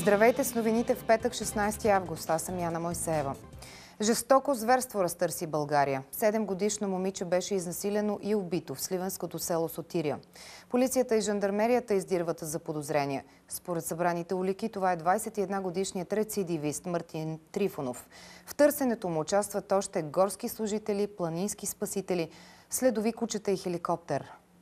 Здравейте с новините в петък, 16 август. Аз съм Яна Мойсеева. Жестоко зверство разтърси България. 7-годишно момиче беше изнасилено и убито в сливенското село Сотиря. Полицията и жандармерията издирват заподозрения. Според събраните улики, това е 21-годишният рецидивист Мартин Трифонов. В търсенето му участват още горски служители, планински спасители, следови кучета и хеликоптер.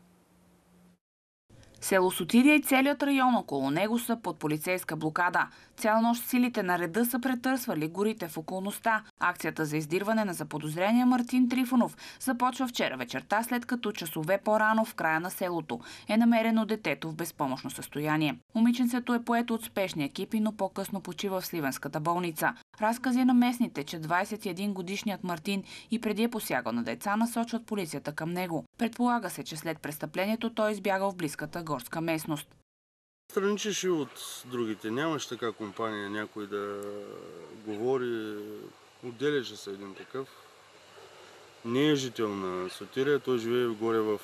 Село Сотиря и целият район около него са под полицейска блокада. Цяла нощ силите на реда са претърсвали горите в околността. Акцията за издирване на заподозрения Мартин Трифонов започва вчера вечерта, след като часове по-рано в края на селото е намерено детето в безпомощно състояние. Момиченцето е поето от спешни екипи, но по-късно почива в сливенската болница. Разкази на местните, че 21-годишният Мартин и преди е посягал на деца, насочват полицията към него. Предполага се, че след престъплението той избягал в близката горска местност. Страничеше от другите. Нямаше така компания, някой да говори. Отделяше се един такъв. Не е жител на Сотиря, той живее горе в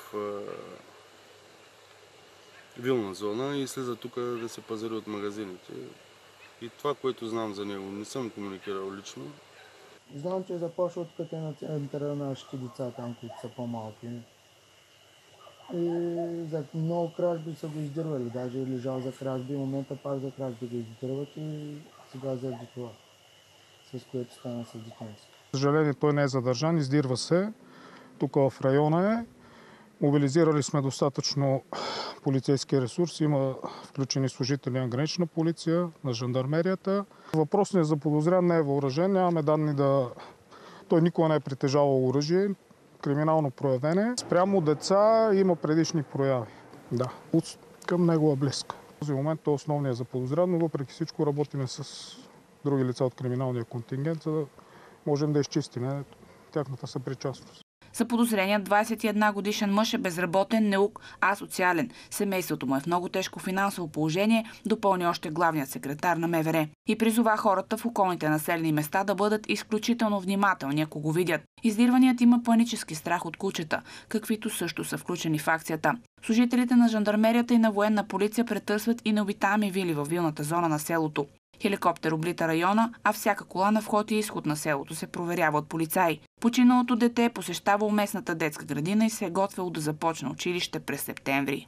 вилна зона и слиза тук да се пазари от магазините. И това, което знам за него, не съм комуникирал лично. Знам, че започва откъде на центъра на нашите деца там, които са по-малки. И за много кражби са го издирвали. Даже е лежал за кражби, в момента пак за кражби го издирват и сега заради това, с което стана с детенци. За съжаление, той не е задържан, издирва се. Тук в района е. Мобилизирали сме достатъчно полицейски ресурси. Има включени служители на гранична полиция, на жандармерията. Въпросният заподозрян не е въоръжен. Нямаме данни Той никога не е притежавал оръжие. Криминално проявене. Спрямо деца има предишни прояви. Да, към негова близка. В този момент той е основният заподозрян, но въпреки всичко работим с други лица от криминалния контингент, за да можем да изчистим тяхната съпричастност. Заподозреният 21-годишен мъж е безработен, неук, асоциален. Семейството му е в много тежко финансово положение, допълни още главният секретар на МВР. И призова хората в околните населени места да бъдат изключително внимателни, ако го видят. Издирваният има панически страх от кучета, каквито също са включени в акцията. Служителите на жандармерията и на военна полиция претърсват и необитаеми вили във вилната зона на селото. Хеликоптер облита района, а всяка кола на вход и изход на селото се проверява от полицаи. Починалото дете е посещавало местната детска градина и се е готвило да започне училище през септември.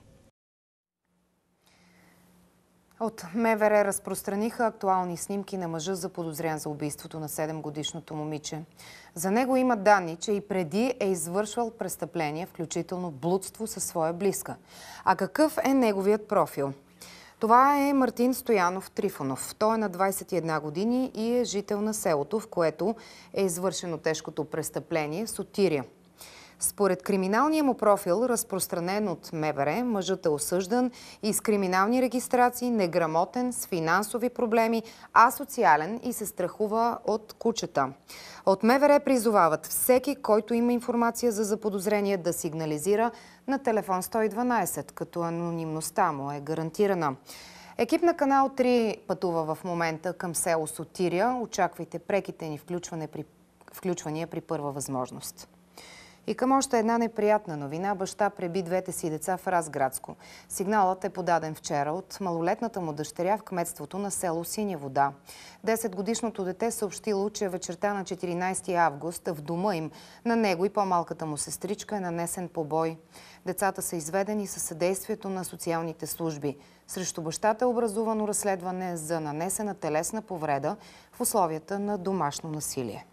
От МВР разпространиха актуални снимки на мъжа, заподозрян за убийството на 7-годишното момиче. За него има данни, че и преди е извършвал престъпления, включително блудство със своя близка. А какъв е неговият профил? Това е Мартин Стоянов Трифонов. Той е на 21 години и е жител на селото, в което е извършено тежкото престъпление Сотиря. Според криминалния му профил, разпространен от МВР, мъжът е осъждан и с криминални регистрации, неграмотен, с финансови проблеми, асоциален и се страхува от кучета. От МВР призовават всеки, който има информация за заподозрение, да сигнализира на телефон 112, като анонимността му е гарантирана. Екип на Канал 3 пътува в момента към село Сотиря. Очаквайте преките ни включвания при първа възможност. И към още една неприятна новина. Баща преби двете си деца в Разградско. Сигналът е подаден вчера от малолетната му дъщеря в кметството на село Синя вода. 10-годишното дете съобщило, че вечерта на 14 август в дома им на него и по-малката му сестричка е нанесен побой. Децата са изведени със съдействието на социалните служби. Срещу бащата е образувано разследване за нанесена телесна повреда в условията на домашно насилие.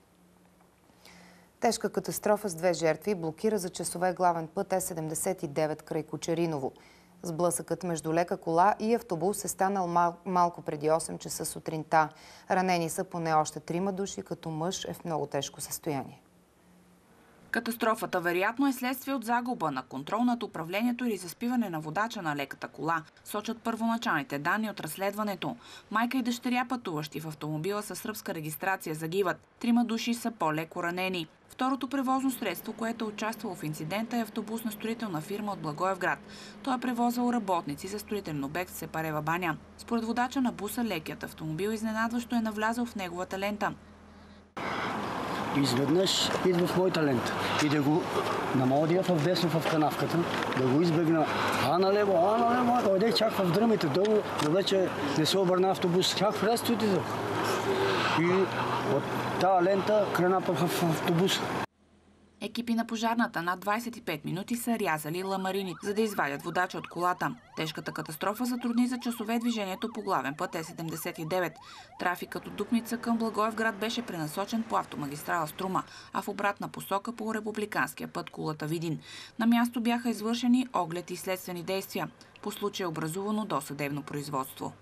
Тежка катастрофа с 2 жертви блокира за часове главен път Е79 край Кочериново. Сблъсъкът между лека кола и автобус е станал малко преди 8 часа сутринта. Ранени са поне още 3 души, като мъж е в много тежко състояние. Катастрофата вероятно е следствие от загуба на контрол над управлението или заспиване на водача на леката кола, сочат първоначалните данни от разследването. Майка и дъщеря, пътуващи в автомобила със сръбска регистрация, загиват. 3 души са по-леко ранени. Второто превозно средство, което е участвало в инцидента, е автобус на строителна фирма от Благоевград. Той е превозвал работници за строителен обект в Сепарева баня. Според водача на буса, лекият автомобил изненадващо е навлязъл в неговата лента. Изведнъж идва в моята лента и да го намодя в десно в канавката, да го избегна налево, дойде чак в дръмите долу, да вече не се обърна автобус, чак в рестото. И от тази лента крена пък в автобуса. Екипи на пожарната над 25 минути са рязали ламарини, за да извадят водача от колата. Тежката катастрофа затрудни за часове движението по главен път Е79. Трафикът от Дупница към Благоевград беше пренасочен по автомагистрала Струма, а в обратна посока по републиканския път Кулата – Видин. На място бяха извършени оглед и следствени действия. По случая е образувано досъдебно производство.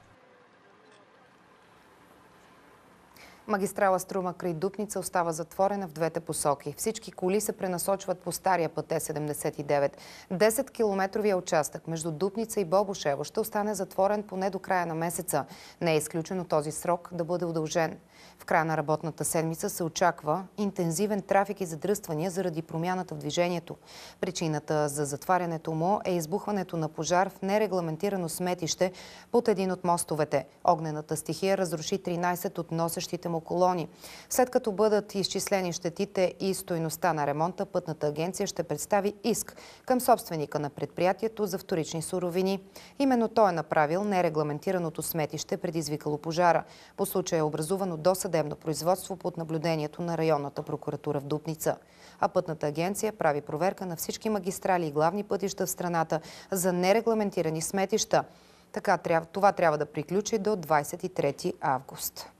Магистрала Струма край Дупница остава затворена в двете посоки. Всички коли се пренасочват по стария път Е79. 10-километровия участък между Дупница и Бобошево ще остане затворен поне до края на месеца. Не е изключено този срок да бъде удължен. В края на работната седмица се очаква интензивен трафик и задръствания заради промяната в движението. Причината за затварянето му е избухването на пожар в нерегламентирано сметище под един от мостовете. Огнената стихия разруши 13 от носещите му колони. След като бъдат изчислени щетите и стойността на ремонта, Пътната агенция ще представи иск към собственика на предприятието за вторични суровини. Именно той е направил нерегламентираното сметище, предизвикало пожара. По случая е образувано досъдебно производство под наблюдението на районната прокуратура в Дупница. А Пътната агенция прави проверка на всички магистрали и главни пътища в страната за нерегламентирани сметища. Това трябва да приключи до 23 август.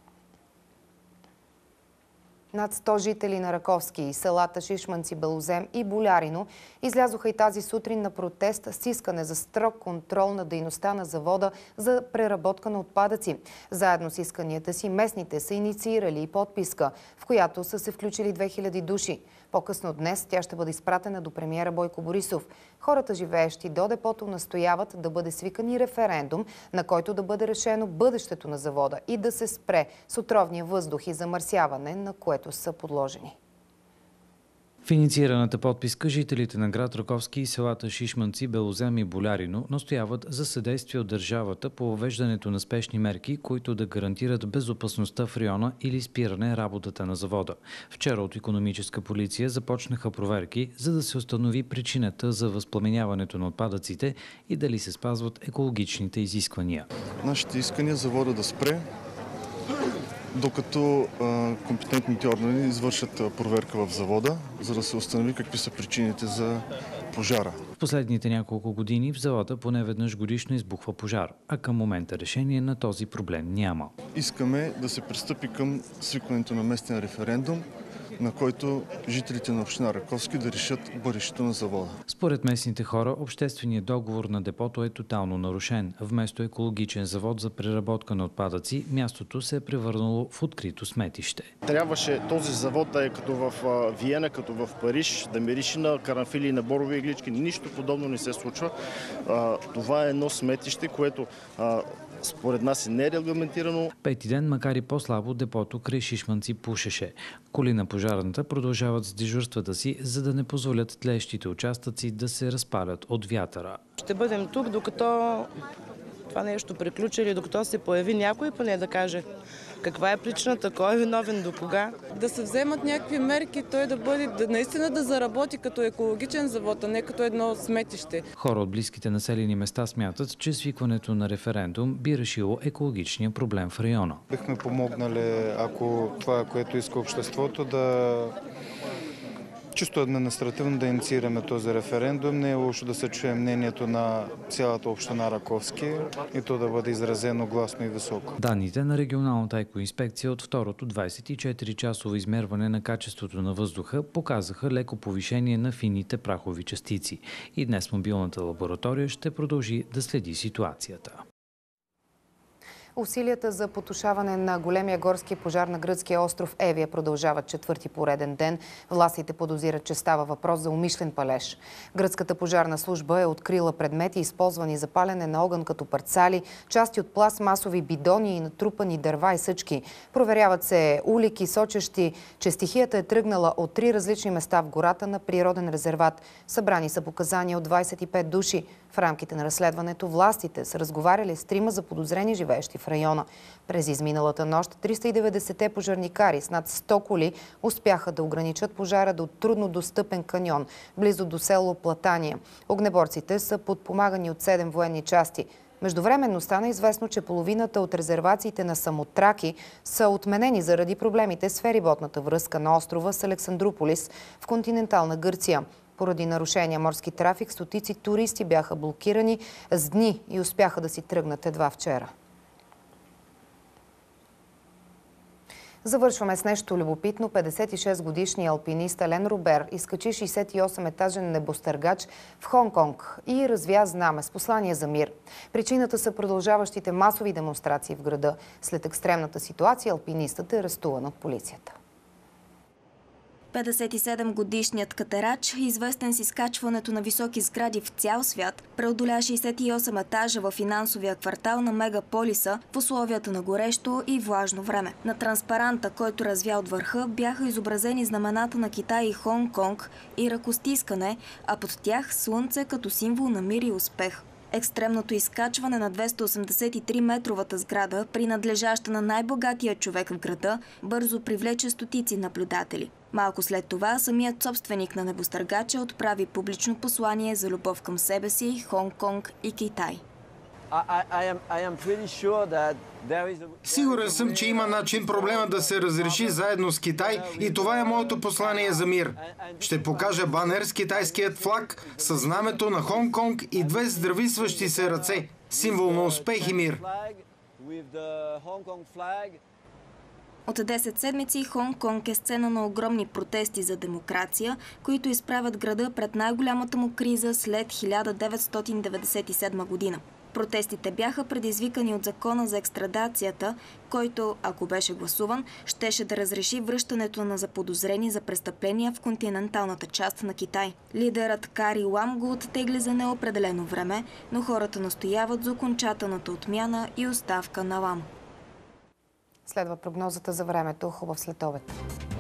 Над 100 жители на Раковски и селата Шишманци, Белозем и Болярино излязоха и тази сутрин на протест с искане за строг контрол на дейността на завода за преработка на отпадъци. Заедно с исканията си местните са инициирали и подписка, в която са се включили 2000 души. По-късно днес тя ще бъде изпратена до премиера Бойко Борисов. Хората, живеещи до депото, настояват да бъде свикан и референдум, на който да бъде решено бъдещето на завода и да се спре с отровния въздух и замърсяване, на което са подложени. В инициираната подписка жителите на град Раковски и селата Шишманци, Белозем и Болярино настояват за съдействие от държавата по въвеждането на спешни мерки, които да гарантират безопасността в района или спиране работата на завода. Вчера от икономическа полиция започнаха проверки, за да се установи причината за възпламеняването на отпадъците и дали се спазват екологичните изисквания. Нашите искания завода да спре, докато компетентните органи извършат проверка в завода, за да се установи какви са причините за пожара. В последните няколко години в завода поне веднъж годишно избухва пожар, а към момента решение на този проблем няма. Искаме да се пристъпи към свикването на местен референдум, на който жителите на община Раковски да решат бъдещето на завода. Според местните хора, общественият договор на депото е тотално нарушен. Вместо екологичен завод за преработка на отпадъци, мястото се е превърнало в открито сметище. Трябваше този завод да е като в Виена, като в Париж, да мирише на карамфили и на борови иглички. Нищо подобно не се случва. Това е едно сметище, което според нас е нерегламентирано. Пети ден, макар и по-слабо, депото край Шишманци пушеше. Коли на пожарната продължават с дежурствата си, за да не позволят тлеещите участъци да се разпалят от вятъра. Ще бъдем тук, докато това нещо приключи или докато се появи някой, поне да каже каква е причината, кой е виновен, до кога. Да се вземат някакви мерки, той да бъде наистина да заработи като екологичен завод, а не като едно сметище. Хора от близките населени места смятат, че свикването на референдум би решило екологичния проблем в района. Бихме помогнали, ако това, което иска обществото, да чисто административно да инициираме този референдум. Не е лошо да се чуе мнението на цялата община Раковски и то да бъде изразено гласно и високо. Данните на регионалната екоинспекция от второто 24-часово измерване на качеството на въздуха показаха леко повишение на фините прахови частици. И днес мобилната лаборатория ще продължи да следи ситуацията. Усилията за потушаване на големия горски пожар на гръцкия остров Евия продължават четвърти пореден ден. Властите подозират, че става въпрос за умишлен палеж. Гръцката пожарна служба е открила предмети, използвани за палене на огън като парцали, части от пластмасови бидони и натрупани дърва и съчки. Проверяват се улики, сочещи, че стихията е тръгнала от 3 различни места в гората на природен резерват. Събрани са показания от 25 души. В рамките на разследването властите са разговаряли с 3 заподозрени, живеещи в района. През изминалата нощ 390-те пожарникари с над 100 коли успяха да ограничат пожара до труднодостъпен каньон, близо до село Платания. Огнеборците са подпомагани от 7 военни части. Междувременно стана известно, че половината от резервациите на Самотраки са отменени заради проблемите с фериботната връзка на острова с Александруполис в континентална Гърция. Поради нарушения морски трафик, стотици туристи бяха блокирани с дни и успяха да си тръгнат едва вчера. Завършваме с нещо любопитно. 56-годишният алпинист Ален Робер изкачи 68-етажен небостъргач в Хонг-Конг и развя знаме с послание за мир. Причината са продължаващите масови демонстрации в града. След екстремната ситуация алпинистът е арестуван от полицията. 57-годишният катерач, известен с изкачването на високи сгради в цял свят, преодоля 68 етажа в финансовия квартал на мегаполиса в условията на горещо и влажно време. На транспаранта, който развя от върха, бяха изобразени знамената на Китай и Хонг-Конг и ръкостискане, а под тях слънце като символ на мир и успех. Екстремното изкачване на 283-метровата сграда, принадлежаща на най-богатия човек в града, бързо привлече стотици наблюдатели. Малко след това самият собственик на небостъргача отправи публично послание за любов към себе си, Хонг-Конг и Китай. Сигурен съм, че има начин проблема да се разреши заедно с Китай и това е моето послание за мир. Ще покажа банер с китайският флаг, със знамето на Хонг-Конг и 2 здрависващи се ръце, символ на успех и мир. От 10 седмици Хонг-Конг е сцена на огромни протести за демокрация, които изправят града пред най-голямата му криза след 1997 година. Протестите бяха предизвикани от закона за екстрадацията, който, ако беше гласуван, щеше да разреши връщането на заподозрени за престъпления в континенталната част на Китай. Лидерът Кари Лам го оттегли за неопределено време, но хората настояват за окончателната отмяна и оставка на Лам. Следва прогнозата за времето. Хубав следобед.